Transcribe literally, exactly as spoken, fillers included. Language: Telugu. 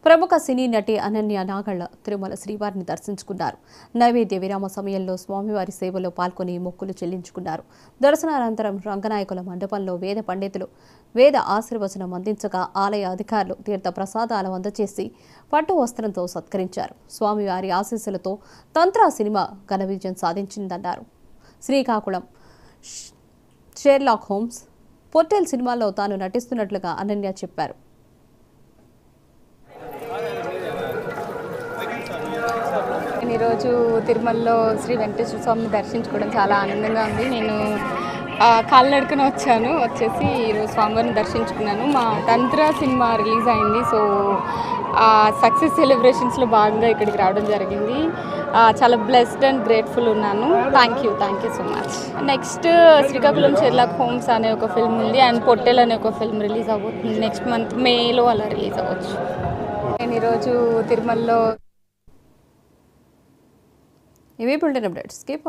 ప్రముఖ సినీ నటి అనన్య నాగళ్ళ తిరుమల శ్రీవారిని దర్శించుకున్నారు. నైవేద్య విరామ సమయంలో స్వామివారి సేవలో పాల్గొని మొక్కులు చెల్లించుకున్నారు. దర్శనానంతరం రంగనాయకుల మండపంలో వేద పండితులు వేద ఆశీర్వచనం అందించగా ఆలయ అధికారులు తీర్థ ప్రసాదాలు అందజేసి పట్టు వస్త్రంతో సత్కరించారు. స్వామివారి ఆశీస్సులతో తంత్ర సినిమా ఘన విజయం సాధించిందన్నారు. శ్రీకాకుళం షెర్లాక్ హోమ్స్ పొట్టెల్ సినిమాలో తాను నటిస్తున్నట్లుగా అనన్య చెప్పారు. ఈరోజు తిరుమలలో శ్రీ వెంకటేశ్వర స్వామిని దర్శించుకోవడం చాలా ఆనందంగా ఉంది. నేను కాలినడకన వచ్చాను వచ్చేసి ఈరోజు స్వామివారిని దర్శించుకున్నాను. మా తంత్ర సినిమా రిలీజ్ అయింది. సో సక్సెస్ సెలబ్రేషన్స్లో భాగంగా ఇక్కడికి రావడం జరిగింది. చాలా బ్లెస్డ్ అండ్ గ్రేట్ఫుల్ ఉన్నాను. Thank you thank you so much. Next Srikakulam Sherlock Holmes అనే ఒక ఫిల్మ్ ఉంది అండ్ పొట్టెల్ అనే ఒక ఫిల్మ్ రిలీజ్ అవ్వబోతుంది. నెక్స్ట్ మంత్ మేలో అలా రిలీజ్ అవ్వచ్చు. నేను ఈరోజు తిరుమలలో ఇవి బులెటిన్ అప్డేట్స్.